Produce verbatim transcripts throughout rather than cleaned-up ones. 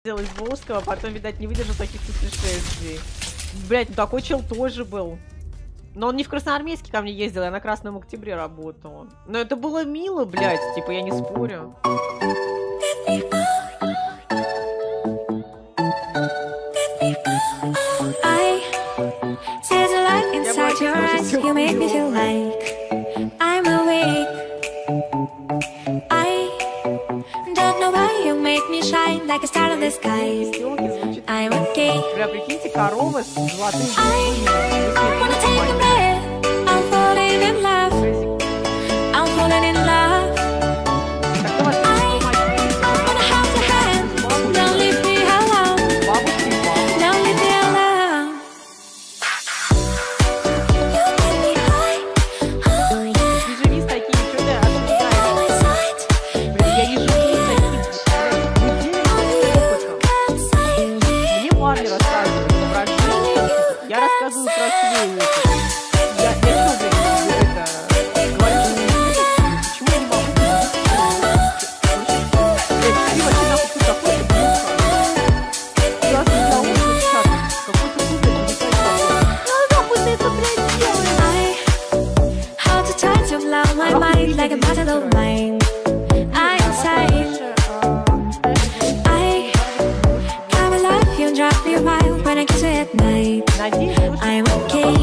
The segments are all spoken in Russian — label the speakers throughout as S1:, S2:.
S1: из Волжского, а потом, видать, не выдержал таких путешествий. Блять, ну такой чел тоже был. Но он не в Красноармейске ко мне ездил, я на Красном Октябре работала. Но это было мило, блядь, типа, я не спорю.
S2: Like a star in the sky. I'm okay.
S1: Бля, прикиньте, корова с золотым
S2: I wanna take a breath. I'm falling in love. I'm falling in love. I wanna hold your hand. Don't leave me alone. Don't leave me alone. You make me high. Oh yeah.
S1: Не живи с такими, что ты отвлекаешь? Бля, я не живу с таким. Парни рассказывают про жизнь, я рассказываю про свой опыт. Я, я что, блядь, это, говорю, что не знаю, почему я не могу блядь, ты вообще нахуй кто такой, ты блядь, я за улицу чат, какой-то супер, не знаю, такой. Ну, нахуй ты это, блядь, делаешь?
S2: How to try to blow my mind like a bottle of wine. I'm inside. Drop me wild when I kiss you at night. I'm okay.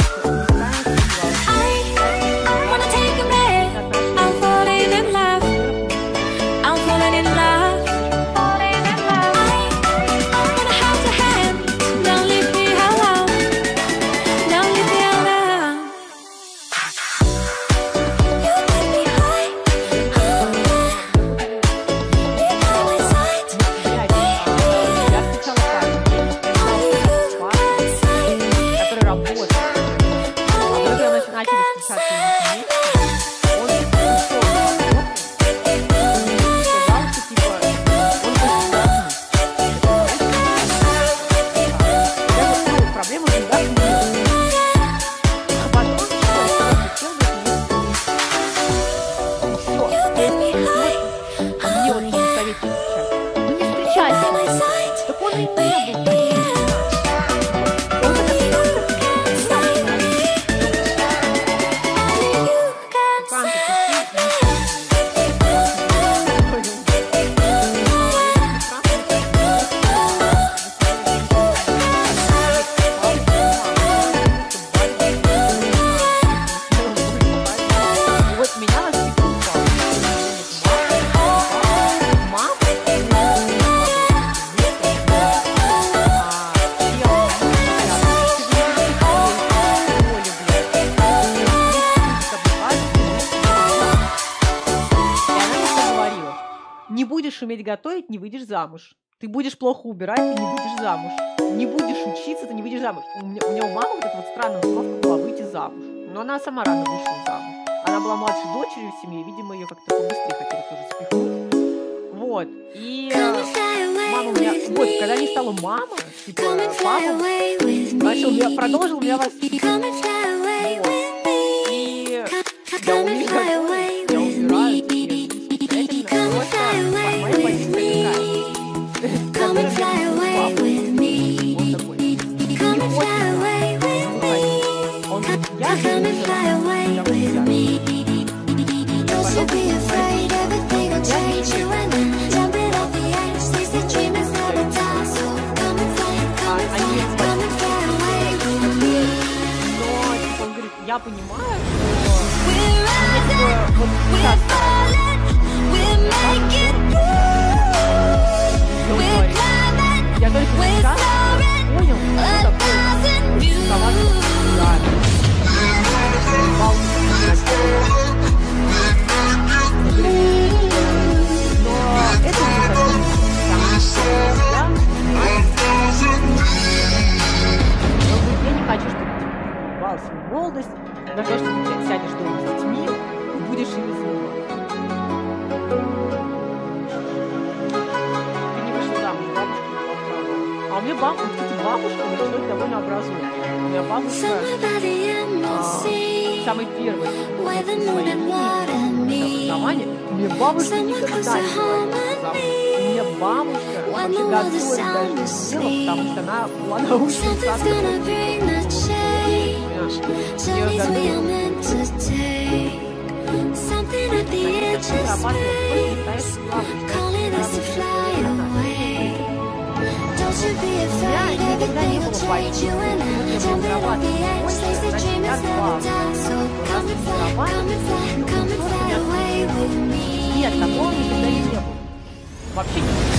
S2: I wanna take a breath. I'm falling in love. I'm falling in love. Falling in love. I wanna hold your hand. Don't leave me alone. Don't leave me alone. You make me high. Oh yeah. You got my sight.
S1: Который работает. А вы когда начали встречаться с людьми, он пришел, сказал, что типа он очень проблема в деньгах нет. А потом что, сел бы и все. Мне вот не советую встречаться. Ну не встречайся. Так он и не был. Не будешь уметь готовить, не выйдешь замуж. Ты будешь плохо убирать, ты не выйдешь замуж. Не будешь учиться, ты не выйдешь замуж. У меня, у меня у мамы вот эта вот странная установка была выйти замуж. Но она сама рано вышла замуж. Она была младшей дочерью в семье, видимо, ее как-то побыстрее хотели тоже спихнуть. Вот. И мама у меня... Вот, когда не стала мама, типа, папа начал меня, продолжил меня воспитывать. Вот. И я умею готовить, я убираю, моя позиция такая.
S2: Come and fly away with me. Come and fly away with me. Come and fly away with me. Don't you be afraid, everything will change. You and I, jumping off the edge, seize the dream and never die. So come and fly, come and fly, come and fly away with me.
S1: Но, типа, он говорит, я понимаю,
S2: We're rising, we're falling, we're making through. We're climbing,
S1: я только
S2: we're
S1: сейчас
S2: soaring,
S1: понял,
S2: a
S1: что такое
S2: thousand views.
S1: Но это не совсем. Я не хочу, чтобы ты бал свою молодость на то, что ты сядешь дома с детьми и будешь ими заниматься. Ты не вышла замуж, бабушка не попала. А у меня бабушка, кстати, бабушка, она человек довольно образованный. У меня бабушка а, самый первый образование. У меня бабушка никогда не говорила замуж. У меня бабушка вообще готовит даже дело, потому что она была научным сотрудником. Ее никогда не было почти. Нет, такого никогда не было. Вообще не было.